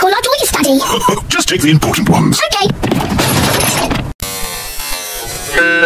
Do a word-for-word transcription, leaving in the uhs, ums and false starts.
check all our toys, Daddy? Just take the important ones. Okay.